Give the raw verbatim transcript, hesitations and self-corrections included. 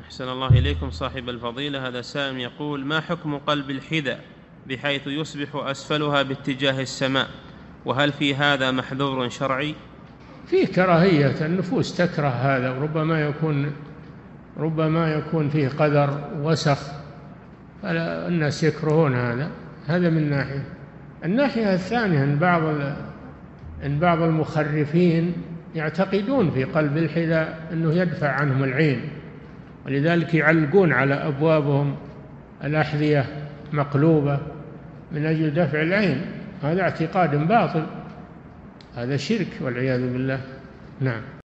أحسن الله إليكم صاحب الفضيلة. هذا سائل يقول: ما حكم قلب الحذاء بحيث يصبح أسفلها باتجاه السماء، وهل في هذا محذور شرعي؟ فيه كراهية، النفوس تكره هذا، وربما يكون ربما يكون فيه قدر وسخ، فالناس يكرهون هذا. هذا من ناحية. الناحية الثانية أن بعض أن بعض المخرفين يعتقدون في قلب الحذاء أنه يدفع عنهم العين، ولذلك يعلقون على أبوابهم الأحذية مقلوبة من أجل دفع العين. هذا اعتقاد باطل، هذا شرك والعياذ بالله. نعم.